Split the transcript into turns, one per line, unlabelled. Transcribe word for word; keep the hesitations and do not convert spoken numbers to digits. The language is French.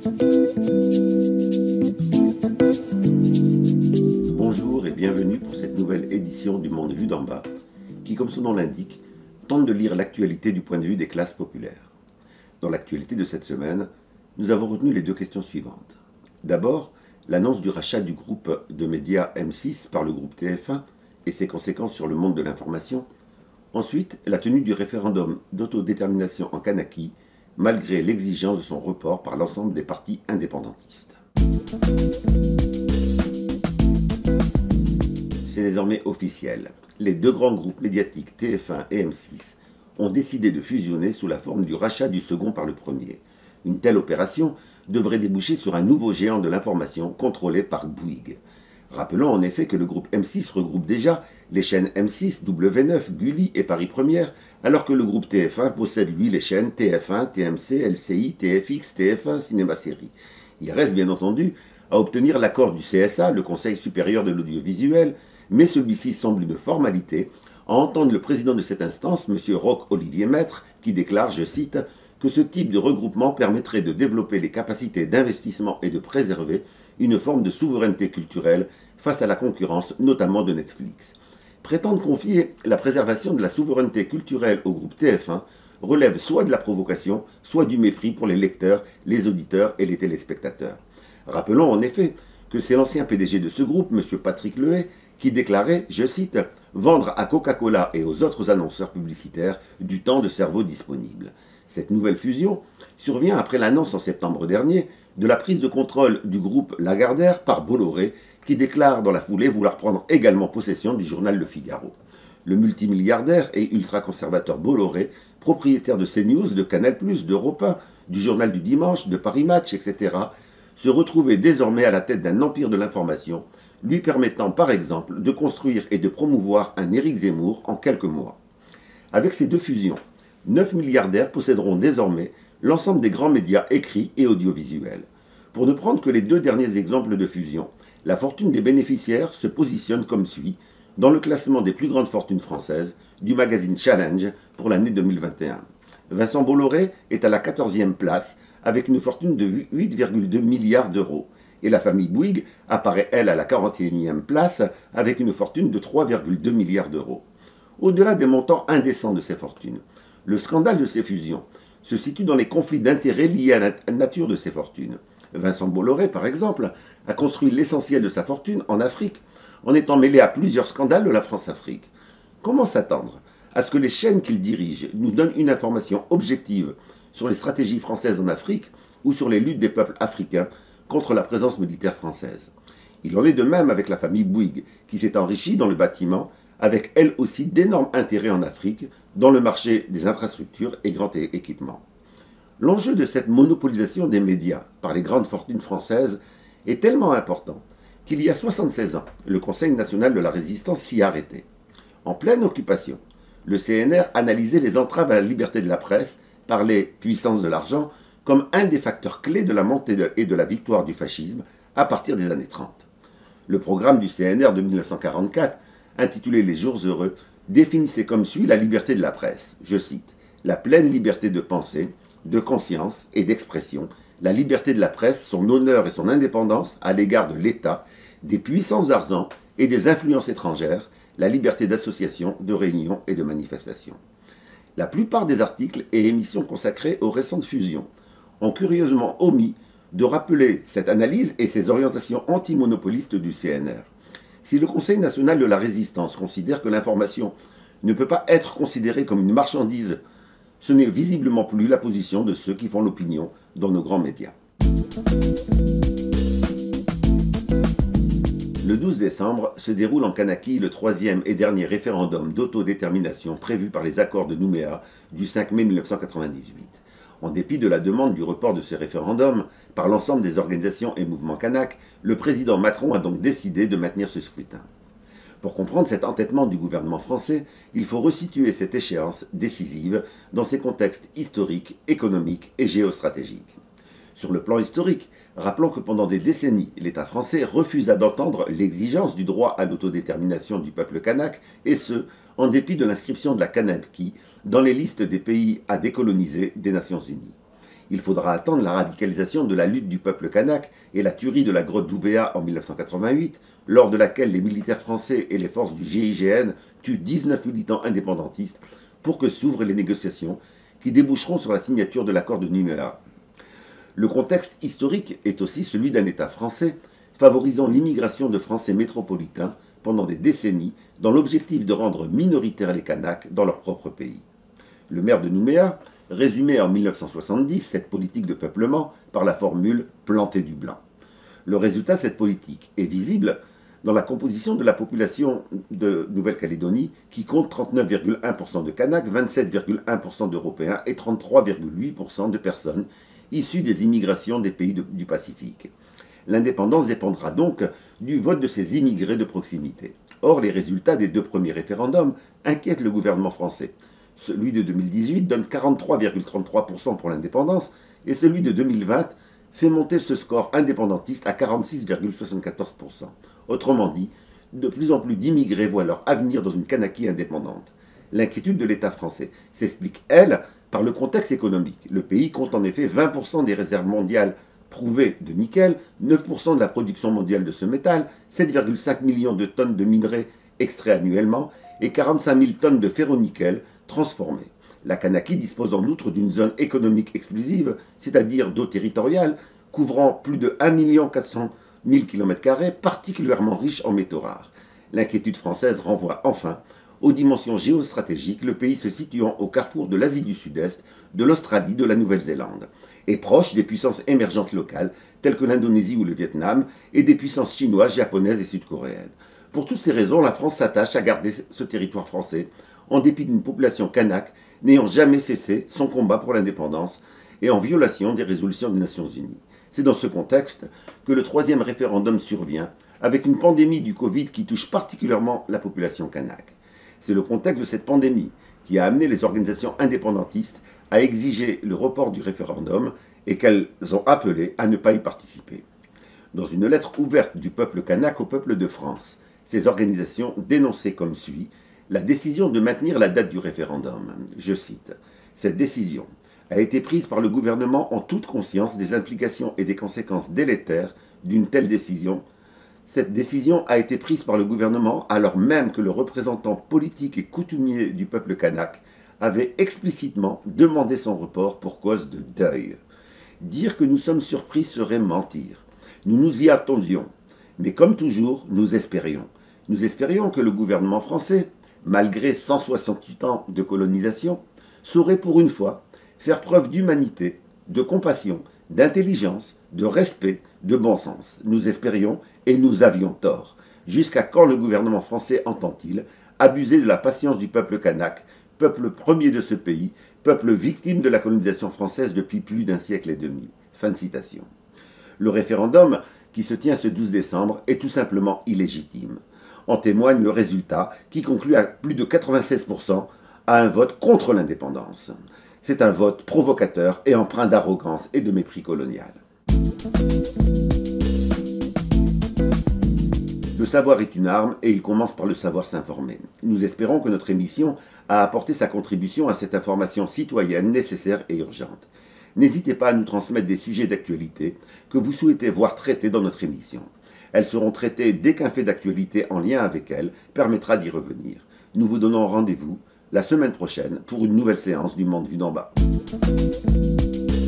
Bonjour et bienvenue pour cette nouvelle édition du Monde vu d'en bas, qui, comme son nom l'indique, tente de lire l'actualité du point de vue des classes populaires. Dans l'actualité de cette semaine, nous avons retenu les deux questions suivantes. D'abord, l'annonce du rachat du groupe de médias M six par le groupe T F un et ses conséquences sur le monde de l'information. Ensuite, la tenue du référendum d'autodétermination en Kanaki, malgré l'exigence de son report par l'ensemble des partis indépendantistes. C'est désormais officiel. Les deux grands groupes médiatiques T F un et M six ont décidé de fusionner sous la forme du rachat du second par le premier. Une telle opération devrait déboucher sur un nouveau géant de l'information contrôlé par Bouygues. Rappelons en effet que le groupe M six regroupe déjà les chaînes M six, W neuf, Gulli et Paris Première, alors que le groupe T F un possède lui les chaînes T F un, T M C, L C I, T F X, T F un, Cinéma Série. Il reste bien entendu à obtenir l'accord du C S A, le Conseil supérieur de l'audiovisuel, mais celui-ci semble une formalité, à entendre le président de cette instance, M. Roch-Olivier Maître, qui déclare, je cite, que ce type de regroupement permettrait de développer les capacités d'investissement et de préserver une forme de souveraineté culturelle face à la concurrence, notamment de Netflix. Prétendre confier la préservation de la souveraineté culturelle au groupe T F un relève soit de la provocation, soit du mépris pour les lecteurs, les auditeurs et les téléspectateurs. Rappelons en effet que c'est l'ancien P D G de ce groupe, M. Patrick Lehay, qui déclarait, je cite, « vendre à Coca-Cola et aux autres annonceurs publicitaires du temps de cerveau disponible ». Cette nouvelle fusion survient après l'annonce en septembre dernier de la prise de contrôle du groupe Lagardère par Bolloré, qui déclare dans la foulée vouloir prendre également possession du journal Le Figaro. Le multimilliardaire et ultra-conservateur Bolloré, propriétaire de CNews, de Canal plus, d'Europe un, du Journal du Dimanche, de Paris Match, et cetera, se retrouvait désormais à la tête d'un empire de l'information, lui permettant par exemple de construire et de promouvoir un Éric Zemmour en quelques mois. Avec ces deux fusions, neuf milliardaires posséderont désormais l'ensemble des grands médias écrits et audiovisuels. Pour ne prendre que les deux derniers exemples de fusion, la fortune des bénéficiaires se positionne comme suit dans le classement des plus grandes fortunes françaises du magazine Challenge pour l'année deux mille vingt et un. Vincent Bolloré est à la quatorzième place avec une fortune de huit virgule deux milliards d'euros. Et la famille Bouygues apparaît, elle, à la quarante et unième place avec une fortune de trois virgule deux milliards d'euros. Au-delà des montants indécents de ces fortunes, le scandale de ces fusions se situe dans les conflits d'intérêts liés à la nature de ces fortunes. Vincent Bolloré, par exemple, a construit l'essentiel de sa fortune en Afrique, en étant mêlé à plusieurs scandales de la France-Afrique. Comment s'attendre à ce que les chaînes qu'il dirige nous donnent une information objective sur les stratégies françaises en Afrique ou sur les luttes des peuples africains contre la présence militaire française? Il en est de même avec la famille Bouygues, qui s'est enrichie dans le bâtiment, avec elle aussi d'énormes intérêts en Afrique, dans le marché des infrastructures et grands équipements. L'enjeu de cette monopolisation des médias par les grandes fortunes françaises est tellement important qu'il y a soixante-seize ans, le Conseil national de la résistance s'y arrêtait. En pleine occupation, le C N R analysait les entraves à la liberté de la presse par les puissances de l'argent comme un des facteurs clés de la montée et de la victoire du fascisme à partir des années trente. Le programme du C N R de mille neuf cent quarante-quatre, intitulé « Les jours heureux », définissait comme suit la liberté de la presse. Je cite, « La pleine liberté de pensée, de conscience et d'expression, la liberté de la presse, son honneur et son indépendance à l'égard de l'État, des puissances d'argent et des influences étrangères, la liberté d'association, de réunion et de manifestation. » La plupart des articles et émissions consacrés aux récentes fusions ont curieusement omis de rappeler cette analyse et ses orientations antimonopolistes du C N R. Si le Conseil national de la résistance considère que l'information ne peut pas être considérée comme une marchandise, ce n'est visiblement plus la position de ceux qui font l'opinion dans nos grands médias. Le douze décembre se déroule en Kanaki le troisième et dernier référendum d'autodétermination prévu par les accords de Nouméa du cinq mai mille neuf cent quatre-vingt-dix-huit. En dépit de la demande du report de ce référendum par l'ensemble des organisations et mouvements kanak, le président Macron a donc décidé de maintenir ce scrutin. Pour comprendre cet entêtement du gouvernement français, il faut resituer cette échéance décisive dans ses contextes historiques, économiques et géostratégiques. Sur le plan historique, rappelons que pendant des décennies, l'État français refusa d'entendre l'exigence du droit à l'autodétermination du peuple kanak, et ce, en dépit de l'inscription de la Kanaki dans les listes des pays à décoloniser des Nations Unies. Il faudra attendre la radicalisation de la lutte du peuple kanak et la tuerie de la grotte d'Ouvéa en mille neuf cent quatre-vingt-huit, lors de laquelle les militaires français et les forces du G I G N tuent dix-neuf militants indépendantistes, pour que s'ouvrent les négociations qui déboucheront sur la signature de l'accord de Nouméa. Le contexte historique est aussi celui d'un État français favorisant l'immigration de Français métropolitains pendant des décennies dans l'objectif de rendre minoritaires les Kanaks dans leur propre pays. Le maire de Nouméa résumait en mille neuf cent soixante-dix cette politique de peuplement par la formule « planter du blanc ». Le résultat de cette politique est visible dans la composition de la population de Nouvelle-Calédonie qui compte trente-neuf virgule un pour cent de Kanaks, vingt-sept virgule un pour cent d'Européens et trente-trois virgule huit pour cent de personnes issues des immigrations des pays de, du Pacifique. L'indépendance dépendra donc du vote de ces immigrés de proximité. Or, les résultats des deux premiers référendums inquiètent le gouvernement français. Celui de deux mille dix-huit donne quarante-trois virgule trente-trois pour cent pour l'indépendance et celui de deux mille vingt fait monter ce score indépendantiste à quarante-six virgule soixante-quatorze pour cent. Autrement dit, de plus en plus d'immigrés voient leur avenir dans une Kanakie indépendante. L'inquiétude de l'État français s'explique, elle, par le contexte économique. Le pays compte en effet vingt pour cent des réserves mondiales prouvées de nickel, neuf pour cent de la production mondiale de ce métal, sept virgule cinq millions de tonnes de minerais extraits annuellement et quarante-cinq mille tonnes de ferro-nickel transformés. La Kanakie dispose en outre d'une zone économique exclusive, c'est-à-dire d'eau territoriale, couvrant plus de un million quatre cent mille kilomètres carrés, particulièrement riche en métaux rares. L'inquiétude française renvoie enfin aux dimensions géostratégiques, le pays se situant au carrefour de l'Asie du Sud-Est, de l'Australie, de la Nouvelle-Zélande, et proche des puissances émergentes locales, telles que l'Indonésie ou le Vietnam, et des puissances chinoises, japonaises et sud-coréennes. Pour toutes ces raisons, la France s'attache à garder ce territoire français, en dépit d'une population kanak n'ayant jamais cessé son combat pour l'indépendance et en violation des résolutions des Nations Unies. C'est dans ce contexte que le troisième référendum survient, avec une pandémie du Covid qui touche particulièrement la population kanak. C'est le contexte de cette pandémie qui a amené les organisations indépendantistes à exiger le report du référendum et qu'elles ont appelé à ne pas y participer. Dans une lettre ouverte du peuple kanak au peuple de France, ces organisations dénonçaient comme suit la décision de maintenir la date du référendum. Je cite, « Cette décision a été prise par le gouvernement en toute conscience des implications et des conséquences délétères d'une telle décision. Cette décision a été prise par le gouvernement alors même que le représentant politique et coutumier du peuple kanak avait explicitement demandé son report pour cause de deuil. Dire que nous sommes surpris serait mentir. Nous nous y attendions, mais comme toujours, nous espérions. Nous espérions que le gouvernement français, malgré cent soixante-huit ans de colonisation, saurait pour une fois faire preuve d'humanité, de compassion, d'intelligence, de respect, de bon sens. Nous espérions et nous avions tort. Jusqu'à quand le gouvernement français entend-il abuser de la patience du peuple kanak, peuple premier de ce pays, peuple victime de la colonisation française depuis plus d'un siècle et demi. Fin de citation. Le référendum qui se tient ce douze décembre est tout simplement illégitime. En témoigne le résultat qui conclut à plus de quatre-vingt-seize pour cent à un vote contre l'indépendance. C'est un vote provocateur et empreint d'arrogance et de mépris colonial. Le savoir est une arme et il commence par le savoir s'informer. Nous espérons que notre émission a apporté sa contribution à cette information citoyenne nécessaire et urgente. N'hésitez pas à nous transmettre des sujets d'actualité que vous souhaitez voir traités dans notre émission. Elles seront traitées dès qu'un fait d'actualité en lien avec elles permettra d'y revenir. Nous vous donnons rendez-vous la semaine prochaine pour une nouvelle séance du Monde vu d'en bas.